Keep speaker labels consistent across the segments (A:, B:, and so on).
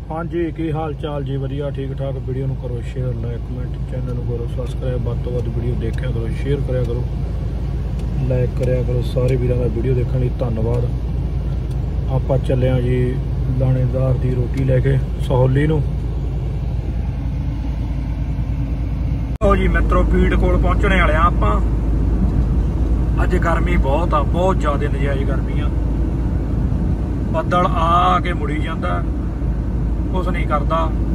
A: हाँ जी, की हाल चाल जी? वधिया ठीक ठाक। वीडियो ਨੂੰ करो शेयर, लाइक कमेंट, चैनल ਨੂੰ करो सबसक्राइब। ਵੱਧ ਤੋਂ ਵੱਧ वीडियो देखा करो, शेयर करा करो, लाइक करा करो। सारे वीरों का वीडियो देखने ਲਈ ਧੰਨਵਾਦ। ਆਪਾਂ ਚੱਲੇ ਆਂ ਜੀ ਲਾਣੇਦਾਰ ਦੀ ਰੋਟੀ ਲੈ ਕੇ ਸਹੌਲੀ ਨੂੰ। ਉਹ ਜੀ ਮਿੱਤਰੋ ਪੀੜ ਕੋਲ ਪਹੁੰਚਣੇ ਵਾਲੇ ਆ ਆਪਾਂ। ਅੱਜ ਗਰਮੀ ਬਹੁਤ ਆ, ਬਹੁਤ ਜ਼ਿਆਦਾ ਨਜਾਇਜ਼ ਗਰਮੀ ਆ। ਬੱਦਲ ਆ ਕੇ ਮੁੜੀ ਜਾਂਦਾ, ਕੁਛ नहीं करता।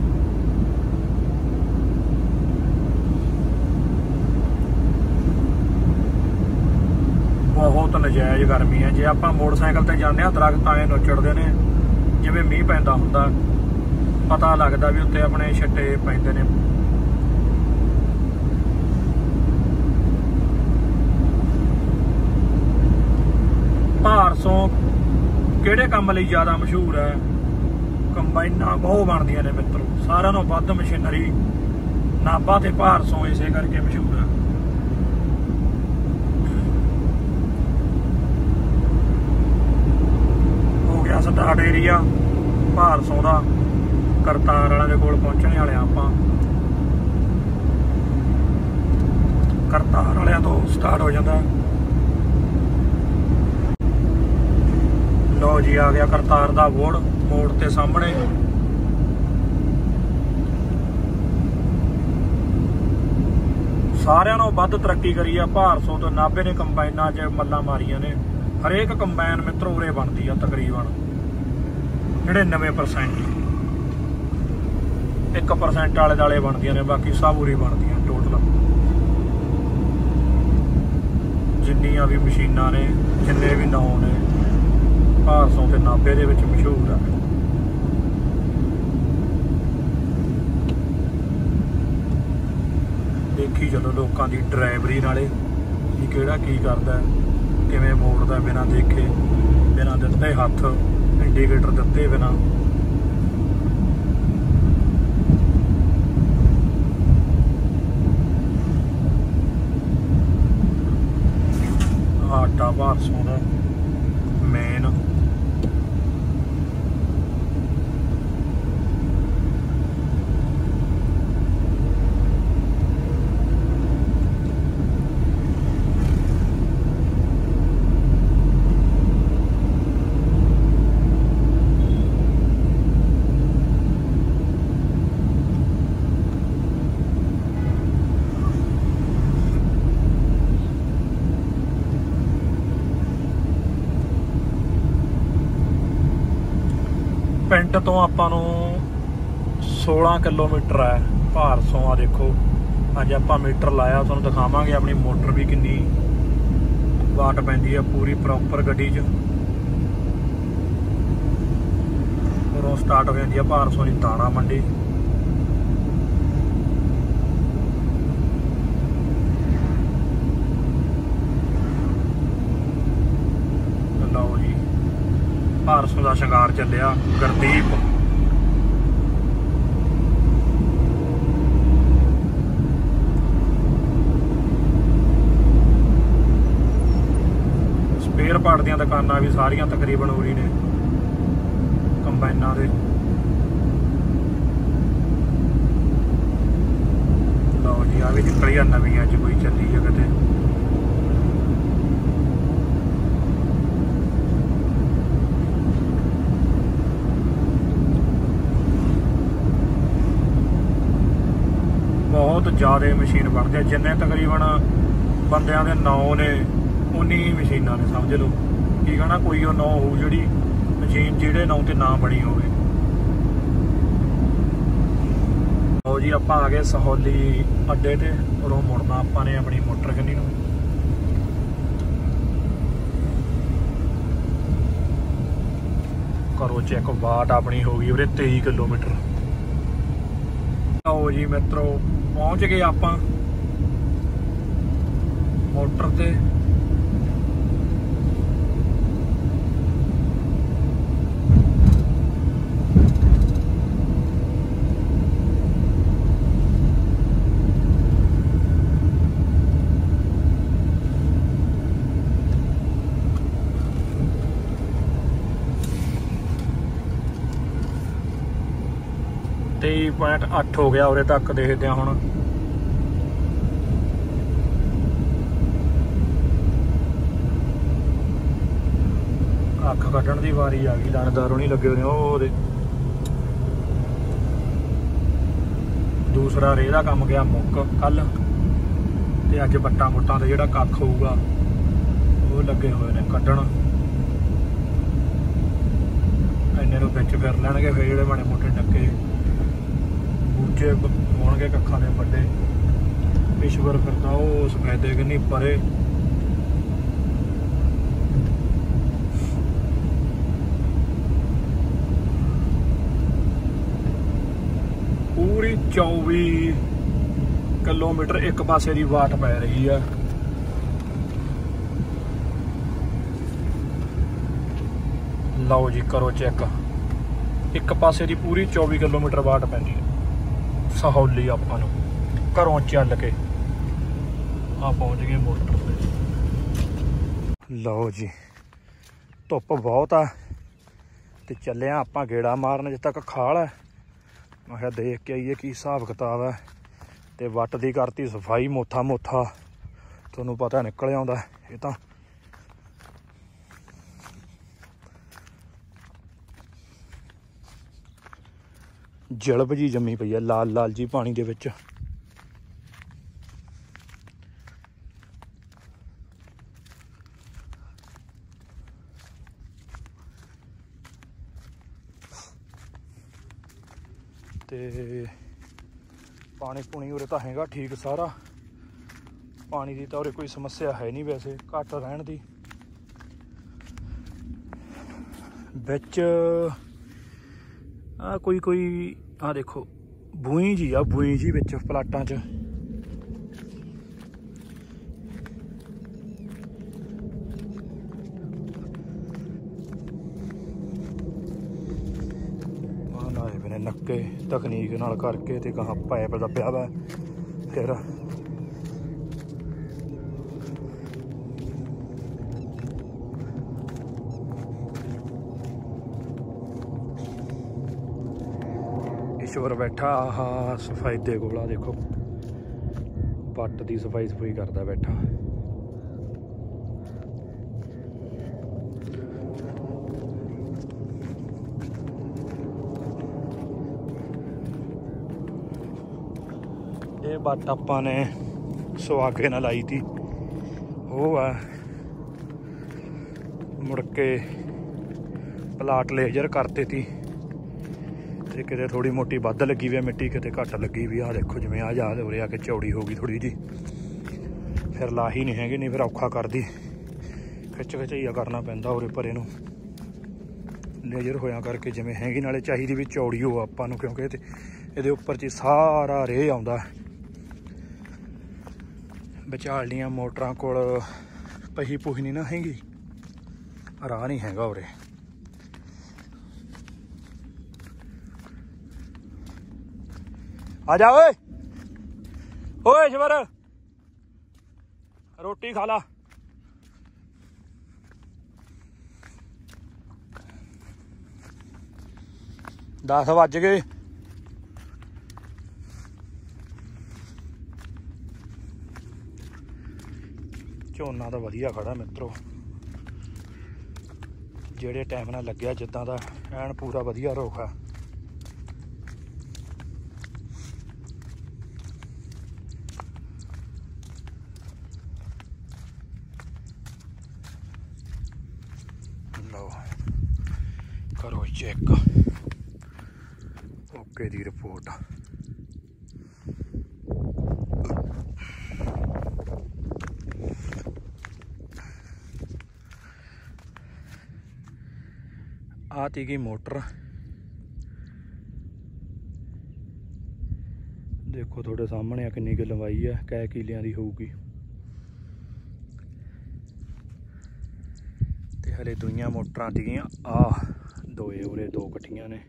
A: बहुत नजायज गर्मी है। जे आप मोटरसाइकिल ते जाने दरख्त आए नचड़ते ने जिवें मीह पैंदा हुंदा, पता लगता भी उत्ते अपने छट्टे पैंदे ने। भारसों किहड़े काम लई ज़्यादा मशहूर है? कंबाइनां बहुत बनदियां ने मित्रों, सारिआं नालों वध मशीनरी नाभा ते भारसों इसे करके मशहूर है। हो गया स्टार्ट एरिया भारसों का। करतार वाले कोल पहुंचने वाले आपां। करतार वालियां तो स्टार्ट हो जाता। लो जी आ गया करतार का बोर्ड मोड़ के सामने। सारिआं नालों वध तरक्की करी है भारसों तो नाभे ने कंबाइनां च मल्लां मारियां ने। हरेक कंबाइन मित्रों उरे बनती है तकरीबन 99%। 1% आले दाले बनदियां ने, बाकी सब उरे बनदियां टोटल। जिन्नियां भी मशीनां ने, जिन्ने भी नाम ने, भारसों ते नाभे दे विच मशहूर है। देखी चलो लोगों की ड्राइवरी नाले कि किहड़ा की करदा, किवें मोड़दा बिना देखे, बिना दित्ते हथ, इंडीकेटर दित्ते बिना। आटा भारसों का मेन। पिंड तो आपां नूं 16 किलोमीटर है भारसों। आ देखो अज आपां मीटर लाया, तुहानूं दिखावांगे अपनी मोटर भी किन्नी वाट पैंदी है पूरी प्रॉपर गड्डी च। उरों स्टार्ट हो जाती है भारसों की दाणा मंडी। लो जी भारसों का शंगार चलिया गुरदीप। स्पेयर पार्ट दी दुकानां भी सारियां तकरीबन उरी ने कंबाइनां दे। लो जी आ भी निकली आ नवीं, अज कोई चली है किते। बहुत ज़्यादा मशीन बनती है। जिन्ने तकरीबन बंदियां दे नौ ने उन्नी मशीनां ने, समझ लो। की कहना कोई वो नौ हो जी मशीन जिहड़े नौ ते ना बनी होवे। आओ जी आपां आ गए सहोली अड्डे ते। उरों मुड़ना आपां ने अपनी मोटर कन्नी नूं। करो चेक, वाट अपनी हो गई उरे 23 किलोमीटर। आओ जी मित्रों पहुंच गए आपां मोटर ते। 23.8 ਹੋ ਗਿਆ ਉਰੇ तक। देखते हैं हुण ਅੱਖ ਕੱਢਣ ਦੀ ਵਾਰੀ ਆ ਗਈ। ਲਾਣੇਦਾਰੋਂ ਨਹੀਂ ਲੱਗੇ ਹੋਏ ਉਹਦੇ। ਦੂਸਰਾ ਰੇਹ ਦਾ ਕੰਮ ਗਿਆ ਮੁੱਕ ਕੱਲ, ਤੇ ਅੱਜ ਵੱਟਾਂ ਬੁੱਟਾਂ ਤੇ ਜਿਹੜਾ ਕੱਖ ਹੋਊਗਾ ਉਹ ਲੱਗੇ ਹੋਏ ਨੇ ਕੱਢਣ। ਇੰਨੇ ਨੂੰ ਵਿੱਚ ਫਿਰ ਲੈਣਗੇ, ਫਿਰ ਜਿਹੜੇ ਮਾੜੇ ਮੋਟੇ ਡੱਕੇ ਬੂਝੇ ਹੋਣਗੇ ਕੱਖਾਂ ਦੇ ਵੱਡੇ। ਈਸ਼ਵਰ ਫਿਰਦਾ ਉਹ ਸਫੈਦੇ ਕਿੰਨੀ ਪਰੇ। ਪੂਰੀ 24 ਕਿਲੋਮੀਟਰ ਇੱਕ ਪਾਸੇ ਦੀ ਵਾਟ ਪੈ ਰਹੀ ਆ। ਲਓ ਜੀ ਕਰੋ ਚੈੱਕ, ਇੱਕ ਪਾਸੇ ਦੀ ਪੂਰੀ 24 ਕਿਲੋਮੀਟਰ ਵਾਟ ਪੈਂਦੀ ਹੈ। ਸਹੌਲੀ ਆਪਾਂ ਨੂੰ ਘਰੋਂ ਚੱਲ ਕੇ ਆ ਪਹੁੰਚ ਗਏ ਮੋਟਰ ਤੇ। ਲਓ ਜੀ ਧੁੱਪ ਬਹੁਤ ਆ ਤੇ ਚੱਲੇ ਆ ਆਪਾਂ ਗੇੜਾ ਮਾਰਨ ਜਿੱਥੇ ਤੱਕ ਖਾਲ ਹੈ। ਮੈਂ ਕਿਹਾ ਦੇਖ ਕੇ ਆਈਏ ਕੀ ਹਿਸਾਬ ਕਿਤਾਬ ਹੈ। ਤੇ ਵੱਟ ਦੀ ਕਰਤੀ ਸਫਾਈ, ਮੋਥਾ ਮੋਥਾ ਤੁਹਾਨੂੰ ਪਤਾ ਨਿਕਲ ਆਉਂਦਾ। ਇਹ ਤਾਂ ਜਲਬ ਜੀ ਜੰਮੀ ਪਈ ਹੈ, ਲਾਲ ਲਾਲ ਜੀ ਪਾਣੀ ਦੇ ਵਿੱਚ। ਤੇ ਪਾਣੀ ਪੂਣੀ ਉਰੇ ਤਾਂ ਹੈਗਾ ਠੀਕ ਸਾਰਾ। ਪਾਣੀ ਦੀ ਤਾਂ ਉਰੇ ਕੋਈ ਸਮੱਸਿਆ ਹੈ ਨਹੀਂ ਵੈਸੇ, ਘੱਟ ਰਹਿਣ ਦੀ। ਵਿੱਚ ਆ ਕੋਈ ਆ ਦੇਖੋ ਬੂਈ ਜੀ ਆ, ਬੂਈ ਜੀ ਵਿੱਚ ਪਲਾਟਾਂ 'ਚ। ਲਾਏ ਪਏ ਨੇ ਨੱਕੇ ਤਕਨੀਕ ਨਾਲ ਕਰਕੇ, ਤੇ ਗਾਹਾਂ ਪਾਇਪ ਦੱਬਿਆ ਵਾ। ਫਿਰ ਈਸ਼ਵਰ ਬੈਠਾ ਆਹ ਸਫਾਈ ਦੇ ਕੋਲ, ਆ ਦੇਖੋ ਪੱਟ ਦੀ ਸਫਾਈ ਸਫਾਈ ਕਰਦਾ ਬੈਠਾ। ਇਹ ਬੱਟ ਆਪਾਂ ਨੇ ਸੁਹਾਗੇ ਨਾਲ ਲਾਈ ਤੀ, ਉਹ ਆ ਮੁੜ ਕੇ ਪਲਾਟ ਲੇਜ਼ਰ ਕਰਤੇ ਤੀ। ਤੇ ਕਿਤੇ ਥੋੜੀ ਮੋਟੀ ਵੱਧ ਲੱਗੀ ਵੀ ਆ ਮਿੱਟੀ, ਕਿਤੇ ਘੱਟ ਲੱਗੀ ਵੀ ਆ। ਦੇਖੋ ਜਿਵੇਂ ਆ ਜਾ ਉਰੇ ਆ ਕੇ ਚੌੜੀ ਹੋ ਗਈ ਥੋੜੀ ਜੀ, ਫਿਰ ਲਾਹੀ ਨਹੀਂ ਹੈਗੀ, ਨਹੀਂ ਫਿਰ ਔਖਾ ਕਰਦੀ। ਖਿੱਚ ਖਿਚਈਆ ਕਰਨਾ ਪੈਂਦਾ ਉਰੇ ਪਰੇ ਨੂੰ ਲੇਜ਼ਰ ਹੋਇਆ ਕਰਕੇ। ਜਿਵੇਂ ਹੈਗੀ ਨਾਲੇ ਚਾਹੀਦੀ ਵੀ ਚੌੜੀ ਹੋ ਆਪਾਂ ਨੂੰ, ਕਿਉਂਕਿ ਇਹਦੇ ਉੱਪਰ 'ਚ ਸਾਰਾ ਰੇਹ ਆਉਂਦਾ। ਵਿਚਾਲੀਆਂ ਮੋਟਰਾਂ ਕੋਲ ਪਹੀ ਪੁਹੀ ਨਹੀਂ ਨਾ ਹੈਗੀ, ਰਾਹ ਨਹੀਂ ਹੈਗਾ ਉਰੇ। ਆ ਜਾ ਓਏ ਓਏ ਈਸ਼ਵਰ, ਰੋਟੀ ਖਾ ਲਾ। ਦਸ ਵੱਜ ਗਏ। ਝੋਨਾ ਤਾਂ ਵਧੀਆ ਖੜਾ ਮਿੱਤਰੋ, ਜਿਹੜੇ ਟਾਈਮ ਨਾਲ ਲੱਗਿਆ ਜਿੱਦਾਂ ਦਾ ਐਨ ਪੂਰਾ ਵਧੀਆ ਰੁੱਖ ਆ। ਲਓ ਕਰੋ ਚੈੱਕ, ਓਕੇ ਦੀ ਰਿਪੋਰਟ। ਆ ਤੀਗੀ ਮੋਟਰ, ਦੇਖੋ ਤੁਹਾਡੇ ਸਾਹਮਣੇ ਆ ਕਿੰਨੀ ਕੁ ਲੰਬਾਈ ਆ, ਕੈ ਕਿੱਲਿਆਂ ਦੀ ਹੋਊਗੀ। ਤੇ ਹਲੇ ਦੂਈਆਂ ਮੋਟਰਾਂ ਤੀਗੀਆਂ ਆ ਦੋਏ ਉਰੇ, ਦੋ ਇਕੱਠੀਆਂ ਨੇ।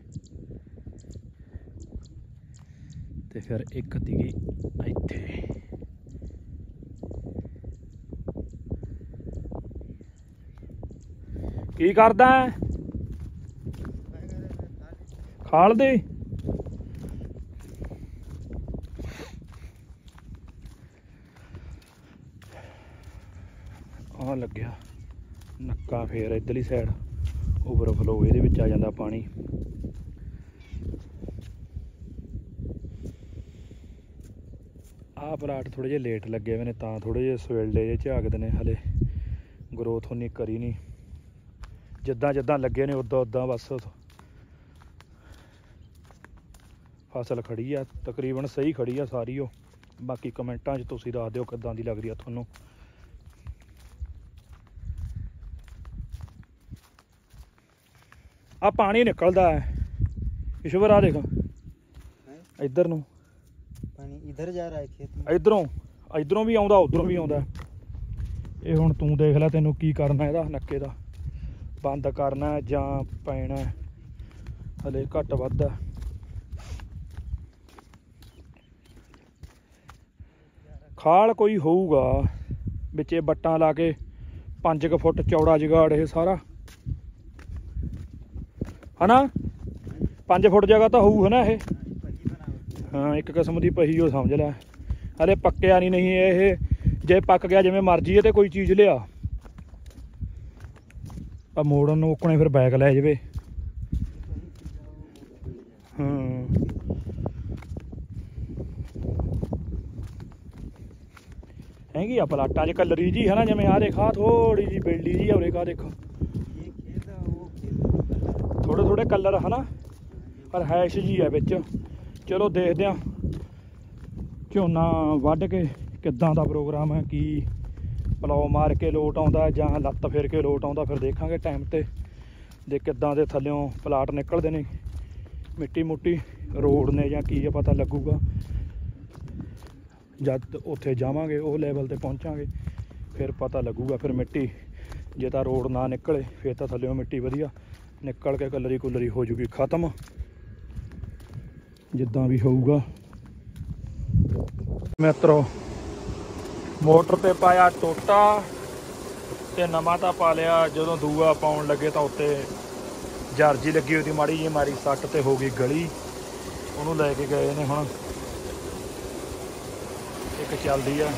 A: ਤੇ ਫਿਰ ਇੱਕ ਤੀਗੀ ਇੱਥੇ। ਕੀ ਕਰਦਾ ਖਾਲ ਦੇ? ਆ ਲੱਗਿਆ ਨੱਕਾ, ਫੇਰ ਇੱਧਰਲੀ ਸਾਈਡ ਓਵਰਫਲੋ ਇਹਦੇ ਵਿੱਚ ਆ ਜਾਂਦਾ ਪਾਣੀ। ਆਹ ਪਲਾਟ ਥੋੜ੍ਹੇ ਜਿਹੇ ਲੇਟ ਲੱਗੇ ਹੋਏ ਨੇ ਤਾਂ ਥੋੜ੍ਹੇ ਜਿਹੇ ਸਵੇਲਡੇ ਜਿਹੇ ਝਾਕਦੇ ਨੇ, ਹਲੇ ਗਰੋਥ ਉਨੀ ਕਰੀ ਨਹੀਂ। ਜਿੱਦਾਂ ਜਿੱਦਾਂ ਲੱਗੇ ਨੇ ਉੱਦਾਂ ਉੱਦਾਂ ਬਸ ਫਸਲ ਖੜੀ ਆ, ਤਕਰੀਬਨ ਸਹੀ ਖੜੀ ਆ ਸਾਰੀ। ਉਹ ਬਾਕੀ ਕਮੈਂਟਾਂ 'ਚ ਤੁਸੀਂ ਦੱਸ ਦਿਓ ਕਿੱਦਾਂ ਦੀ ਲੱਗਦੀ ਆ ਤੁਹਾਨੂੰ। ਆ ਪਾਣੀ ਨਿਕਲਦਾ ਹੈ ਈਸ਼ਵਰ, ਆ ਦੇਖ ਇੱਧਰ ਨੂੰ
B: ਪਾਣੀ ਇਧਰ ਜਾ ਰਿਹਾ ਹੈ ਖੇਤ में।
A: ਇੱਧਰੋਂ ਵੀ ਆਉਂਦਾ ਉੱਧਰੋਂ ਵੀ ਆਉਂਦਾ। ਇਹ ਹੁਣ ਤੂੰ ਦੇਖ ਲੈ ਤੈਨੂੰ ਕੀ ਕਰਨਾ, ਇਹਦਾ ਨੱਕੇ ਦਾ ਬੰਦ ਕਰਨਾ ਜਾਂ ਪੈਣਾ, ਹਲੇ ਘੱਟ ਵੱਧ ਆ। ਖਾਲ ਕੋਈ ਹੋਊਗਾ ਵਿੱਚੇ ਬੱਟਾਂ ਲਾ ਕੇ 5 ਫੁੱਟ ਚੌੜਾ ਜਗਾੜ ਇਹ ਸਾਰਾ, ਹਨਾ 5 ਫੁੱਟ ਜਗ੍ਹਾ ਤਾਂ ਹੋਊ ਹਨਾ ਇਹ। ਹਾਂ ਇੱਕ ਕਿਸਮ ਦੀ ਪਹੀ ਉਹ ਸਮਝ ਲੈ, ਹਲੇ ਪੱਕਿਆ ਨਹੀਂ ਇਹ। ਜੇ ਪੱਕ ਗਿਆ ਜਿਵੇਂ ਮਰਜ਼ੀ ਹੈ ਤੇ ਕੋਈ ਚੀਜ਼ ਲਿਆ ਆ ਮੋੜਨ ਨੂੰ ਉੱਕਣੇ ਫਿਰ ਬੈਕ ਲੈ ਜਾਵੇ। ਹਾਂ ਹੈਗੀ ਆ ਪਲਾਟਾਂ 'ਚ ਕਲਰੀ ਜੀ ਹੈ ਨਾ, ਜਿਵੇਂ ਆਹ ਦੇਖ, ਆਹ ਥੋੜ੍ਹੀ ਜਿਹੀ ਬੇਲੀ ਜੀ ਉਰੇ ਕਾ ਦੇਖੋ, ਥੋੜ੍ਹੇ ਥੋੜ੍ਹੇ ਕਲਰ ਹੈ ਨਾ, ਪਰ ਹੈਸ਼ ਜੀ ਆ ਵਿੱਚ। ਚਲੋ ਦੇਖਦੇ ਹਾਂ ਝੋਨਾ ਵੱਢ ਕੇ ਕਿੱਦਾਂ ਦਾ ਪ੍ਰੋਗਰਾਮ ਹੈ, ਕੀ ਪਲਾਓ ਮਾਰ ਕੇ ਲੋਟ ਆਉਂਦਾ ਜਾਂ ਲੱਤ ਫੇਰ ਕੇ ਲੋਟ ਆਉਂਦਾ, ਫਿਰ ਦੇਖਾਂਗੇ ਟਾਈਮ 'ਤੇ ਦੇ ਕਿੱਦਾਂ ਦੇ ਥੱਲਿਓਂ ਪਲਾਟ ਨਿਕਲਦੇ ਨੇ। ਮਿੱਟੀ ਮੁੱਟੀ ਰੋਡ ਨੇ ਜਾਂ ਕੀ ਆ ਪਤਾ ਲੱਗੂਗਾ ਜਦ ਉੱਥੇ ਜਾਵਾਂਗੇ, ਉਹ ਲੈਵਲ 'ਤੇ ਪਹੁੰਚਾਂਗੇ ਫਿਰ ਪਤਾ ਲੱਗੂਗਾ। ਫਿਰ ਮਿੱਟੀ ਜੇ ਤਾਂ ਰੋਡ ਨਾ ਨਿਕਲੇ ਫਿਰ ਤਾਂ ਥੱਲਿਓਂ ਮਿੱਟੀ ਵਧੀਆ ਨਿਕਲ ਕੇ ਕਲਰੀ ਕੁਲਰੀ ਹੋ ਜੂਗੀ ਖ਼ਤਮ, ਜਿੱਦਾਂ ਵੀ ਹੋਊਗਾ। ਮਿੱਤਰੋ ਮੋਟਰ 'ਤੇ ਪਾਇਆ ਟੋਟਾ ਤੇ ਨਵਾਂ ਤਾਂ ਪਾ ਲਿਆ, ਜਦੋਂ ਦੂਆ ਪਾਉਣ ਲੱਗੇ ਤਾਂ ਉੱਤੇ ਜਰਜੀ ਲੱਗੀ ਹੋਈ ਸੀ ਮਾੜੀ ਜਿਹੀ, ਮਾਰੀ ਸੱਟ ਤੇ ਹੋ ਗਈ ਗਲੀ, ਉਹਨੂੰ ਲੈ ਕੇ ਗਏ ਨੇ ਹੁਣ। ਇੱਕ ਚੱਲਦੀ ਆ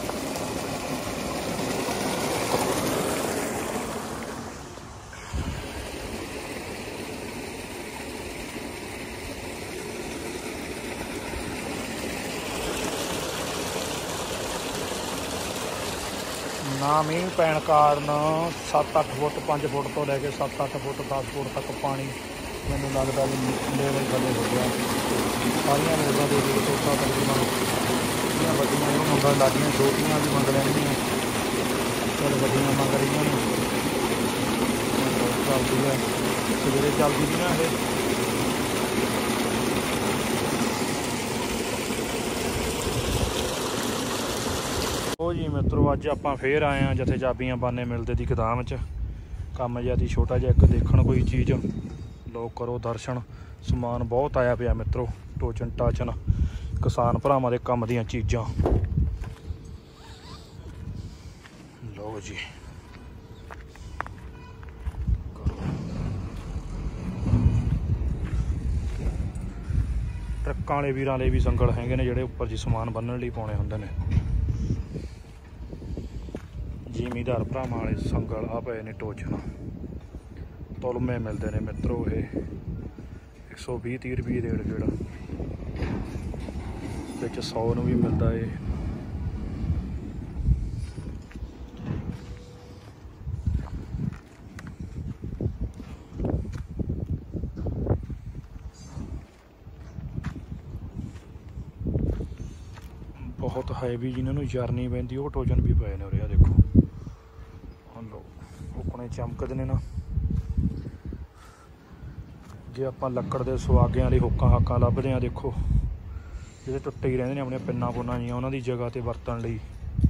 A: ਨਾ ਮੀਂਹ ਪੈਣ ਕਾਰਨ 7-8 ਫੁੱਟ 5 ਫੁੱਟ ਤੋਂ ਲੈ ਕੇ 7-8 ਫੁੱਟ 10 ਫੁੱਟ ਤੱਕ ਪਾਣੀ ਮੈਨੂੰ ਲੱਗਦਾ ਵੀ ਲੈਵਲ ਥੱਲੇ ਹੋ ਗਿਆ। ਸਾਰੀਆਂ ਮੋਟਰਾਂ ਦੇ ਵਿੱਚ ਟੋਟਾ ਤਕਰੀਬਨ ਜਿਹੜੀਆਂ ਵੱਡੀਆਂ ਉਹ ਮੰਗਣ ਲੱਗ ਗਈਆਂ, ਛੋਟੀਆਂ ਵੀ ਮੰਗ ਲੈਣਗੀਆਂ। ਚੱਲ ਵੱਡੀਆਂ ਮੰਗ ਰਹੀਆਂ ਨੇ, ਚੱਲਦੀ ਹੈ ਸਵੇਰੇ ਚੱਲਦੀ ਸੀ ਨਾ ਇਹ। ਉਹ ਜੀ ਮਿੱਤਰੋ ਅੱਜ ਆਪਾਂ ਫੇਰ ਆਏ ਹਾਂ ਜਿੱਥੇ ਚਾਬੀਆਂ ਬਾਨੇ ਮਿਲਦੇ ਦੀ ਗੋਦਾਮ 'ਚ। ਕੰਮ ਜਿਹਾ ਦੀ ਛੋਟਾ ਜਿਹਾ ਇੱਕ ਦੇਖਣ ਕੋਈ ਚੀਜ਼, ਲੋਕ ਕਰੋ ਦਰਸ਼ਨ। ਸਮਾਨ ਬਹੁਤ ਆਇਆ ਪਿਆ ਮਿੱਤਰੋ, ਟੋਚਨ ਟਾਚਨ ਕਿਸਾਨ ਭਰਾਵਾਂ ਦੇ ਕੰਮ ਦੀਆਂ ਚੀਜ਼ਾਂ। ਲਓ ਜੀ ਟਰੱਕਾਂ ਵਾਲੇ ਵੀਰਾਂ ਲਈ ਵੀ ਸੰਗਲ ਹੈਗੇ ਨੇ, ਜਿਹੜੇ ਉੱਪਰ ਜੀ ਸਮਾਨ ਬੰਨ੍ਹਣ ਲਈ ਪਾਉਣੇ ਹੁੰਦੇ ਨੇ। ਜ਼ਿਮੀਦਾਰ ਭਰਾਵਾਂ ਵਾਲੇ ਸੰਗਲ ਆ ਪਏ ਨੇ ਟੋਚਨ, ਤੁਲਮੇ ਮਿਲਦੇ ਨੇ ਮਿੱਤਰੋ। ਇਹ 120-30 ਰੁਪਏ ਦੇ ਗੇੜ ਵਿੱਚ 100 ਨੂੰ ਵੀ ਮਿਲਦਾ ਏ। ਬਹੁਤ ਹੈਵੀ ਜਿਨ੍ਹਾਂ ਨੂੰ ਜਰਨੀ ਪੈਂਦੀ ਉਹ ਟੋਜਨ ਵੀ ਪਏ ਨੇ ਉਰੇ, ਆ ਦੇਖੋ। ਲਓ ਉੱਕਣੇ ਚਮਕਦੇ ਨੇ ਨਾ। ਜੇ ਆਪਾਂ ਲੱਕੜ ਦੇ ਸੁਆਗਿਆਂ ਵਾਲੀ ਹੁੱਕਾਂ ਹਾਕਾਂ ਲੱਭਦੇ ਹਾਂ, ਦੇਖੋ ਜਿਹੜੇ ਟੁੱਟੇ ਹੀ ਰਹਿੰਦੇ ਨੇ ਆਪਣੀਆਂ ਪਿੰਨਾਂ ਪੁੰਨਾਂ ਜੀਆਂ, ਉਹਨਾਂ ਦੀ ਜਗ੍ਹਾ 'ਤੇ ਵਰਤਣ ਲਈ।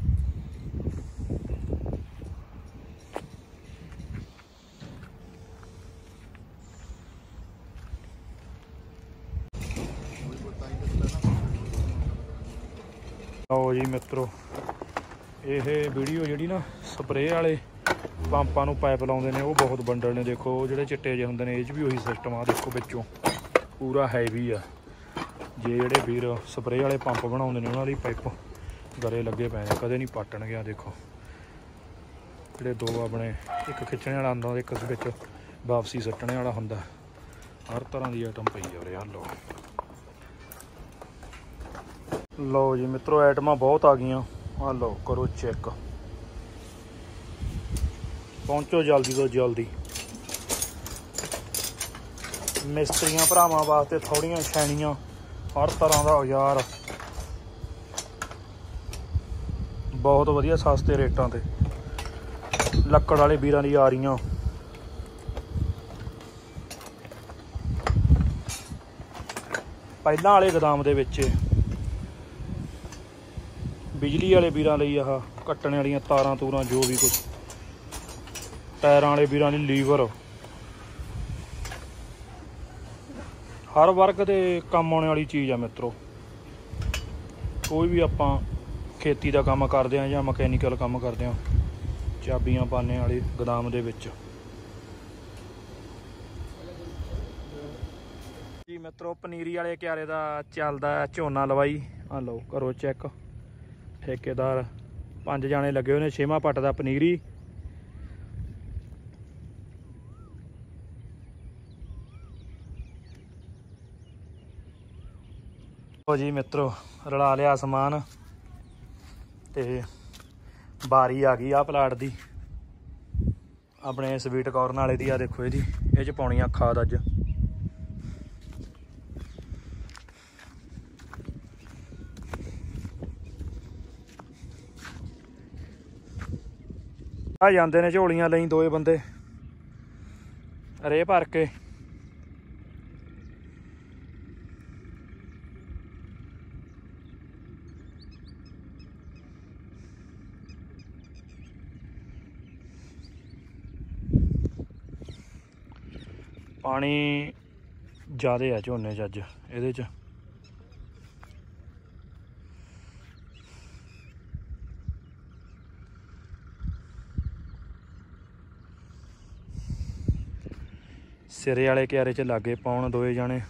A: ਲਓ ਜੀ ਮਿੱਤਰੋ, ਇਹ ਵੀਡੀਓ ਜਿਹੜੀ ਨਾ ਸਪਰੇਅ ਵਾਲੇ ਪੰਪਾਂ ਨੂੰ ਪਾਈਪ ਲਾਉਂਦੇ ਨੇ ਉਹ ਬਹੁਤ ਬੰਡਲ ਨੇ। ਦੇਖੋ ਜਿਹੜੇ ਚਿੱਟੇ ਜਿਹੇ ਹੁੰਦੇ ਨੇ ਇਹ 'ਚ ਵੀ ਉਹੀ ਸਿਸਟਮ ਆ, ਦੇਖੋ ਵਿੱਚੋਂ ਪੂਰਾ ਹੈਵੀ ਆ। ਜੇ ਜਿਹੜੇ ਵੀਰ ਸਪਰੇਅ ਵਾਲੇ ਪੰਪ ਬਣਾਉਂਦੇ ਨੇ ਉਹਨਾਂ ਲਈ ਪਾਈਪ ਗਰੇ ਲੱਗੇ ਪਏ ਨੇ, ਕਦੇ ਨਹੀਂ ਪਾਟਣਗੇ। ਆ ਦੇਖੋ ਜਿਹੜੇ ਦੋ ਆਪਣੇ ਇੱਕ ਖਿੱਚਣੇ ਵਾਲਾ ਹੁੰਦਾ ਇੱਕ ਵਿੱਚ ਵਾਪਸੀ ਸੱਟਣੇ ਵਾਲਾ ਹੁੰਦਾ। ਹਰ ਤਰ੍ਹਾਂ ਦੀ ਆਈਟਮ ਪਈ ਆ ਉਰੇ। ਆ ਲਓ ਜੀ ਮਿੱਤਰੋ, ਆਈਟਮਾਂ ਬਹੁਤ ਆ ਗਈਆਂ। ਆ ਲਓ ਕਰੋ ਚੈੱਕ, ਪਹੁੰਚੋ ਜਲਦੀ ਤੋਂ ਜਲਦੀ। ਮਿਸਤਰੀਆਂ ਭਰਾਵਾਂ ਵਾਸਤੇ ਥੋੜ੍ਹੀਆਂ ਛੈਣੀਆਂ, ਹਰ ਤਰ੍ਹਾਂ ਦਾ ਔਜ਼ਾਰ ਬਹੁਤ ਵਧੀਆ ਸਸਤੇ ਰੇਟਾਂ ਤੇ ਲੱਕੜ ਵਾਲੇ ਵੀਰਾਂ ਦੀ ਆ ਰਹੀਆਂ। ਪਹਿਲਾਂ ਵਾਲੇ ਗੋਦਾਮ ਦੇ ਵਿੱਚ ਬਿਜਲੀ ਵਾਲੇ ਵੀਰਾਂ ਲਈ ਆਹ ਕੱਟਣ ਵਾਲੀਆਂ ਤਾਰਾਂ ਤੂਰਾਂ ਜੋ ਵੀ ਕੁਛ, ਟਾਇਰਾਂ ਵਾਲੇ ਵੀਰਾਂ ਲਈ ਲੀਵਰ, ਹਰ ਵਰਗ ਦੇ ਕੰਮ ਆਉਣ ਵਾਲੀ ਚੀਜ਼ ਆ ਮਿੱਤਰੋ। ਕੋਈ ਵੀ ਆਪਾਂ ਖੇਤੀ ਦਾ ਕੰਮ ਕਰਦੇ ਹਾਂ ਜਾਂ ਮਕੈਨੀਕਲ ਕੰਮ ਕਰਦੇ ਹਾਂ, ਚਾਬੀਆਂ ਪਾਨੇ ਵਾਲੇ ਗੋਦਾਮ ਦੇ ਵਿੱਚ ਜੀ ਮਿੱਤਰੋ। ਪਨੀਰੀ ਵਾਲੇ ਕਿਆਰੇ ਦਾ ਚੱਲਦਾ ਝੋਨਾ ਲਵਾਈ। ਆ ਲਓ ਕਰੋ ਚੈੱਕ, ਠੇਕੇਦਾਰ 5 ਜਾਣੇ ਲੱਗੇ ਹੋਏ ਨੇ। 6ਵਾਂ ਪੱਟ ਦਾ ਪਨੀਰੀ। ਲਓ ਜੀ ਮਿੱਤਰੋ, ਰਲਾ ਲਿਆ ਸਮਾਨ ਤੇ ਬਾਰੀ ਆ ਗਈ ਆ ਪਲਾਟ ਦੀ, ਆਪਣੇ ਸਵੀਟ ਕਾਰਨ ਵਾਲੇ ਦੀ। ਆ ਦੇਖੋ ਇਹਦੀ, ਇਹ 'ਚ ਪਾਉਣੀ ਆ ਖਾਦ ਅੱਜ। ਆ ਜਾਂਦੇ ਨੇ ਝੋਲੀਆਂ ਲਈ ਦੋਏ ਬੰਦੇ ਰੇਹ ਭਰ ਕੇ। ਪਾਣੀ ਜ਼ਿਆਦੇ ਆ ਝੋਨੇ 'ਚ ਅੱਜ ਇਹਦੇ 'ਚ। ਸਿਰੇ ਵਾਲੇ ਕਿਆਰੇ 'ਚ ਲਾਗੇ ਪਾਉਣ ਦੋਏ ਜਾਣੇ।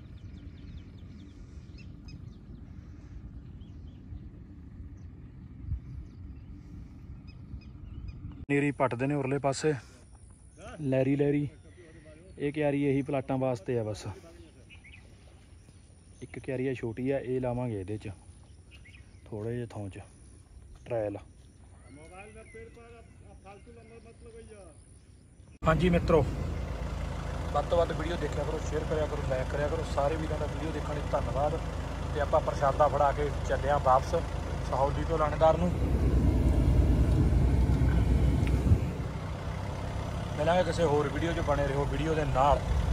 A: ਨੀਰੀ ਪੱਟਦੇ ਨੇ ਉਰਲੇ ਪਾਸੇ ਲਹਿਰੀ ਲਹਿਰੀ। ਇਹ ਕਿਆਰੀ ਇਹੀ ਪਲਾਟਾਂ ਵਾਸਤੇ ਆ ਬਸ। ਇੱਕ ਕਿਆਰੀ ਆ ਛੋਟੀ ਆ, ਇਹ ਲਾਵਾਂਗੇ ਇਹਦੇ 'ਚ ਥੋੜ੍ਹੇ ਜਿਹੇ ਥਾਂ 'ਚ ਟਰਾਇਲ। ਹਾਂਜੀ ਮਿੱਤਰੋ, ਵੱਧ ਤੋਂ ਵੱਧ ਵੀਡੀਓ ਦੇਖਿਆ ਕਰੋ, ਸ਼ੇਅਰ ਕਰਿਆ ਕਰੋ, ਲਾਈਕ ਕਰਿਆ ਕਰੋ। ਸਾਰੇ ਵੀਰਾਂ ਦਾ ਵੀਡੀਓ ਦੇਖਣ ਲਈ ਧੰਨਵਾਦ। ਤੇ ਆਪਾਂ ਪ੍ਰਸ਼ਾਦਾ ਫੜਾ ਕੇ ਚੱਲੇ ਹਾਂ ਵਾਪਸ ਸਹੌਲੀ ਤੋਂ ਲਾਣੇਦਾਰ ਨੂੰ। ਮਿਲਾਂਗੇ ਕਿਸੇ ਹੋਰ ਵੀਡੀਓ 'ਚ, ਬਣੇ ਰਹੋ ਵੀਡੀਓ ਦੇ ਨਾਲ।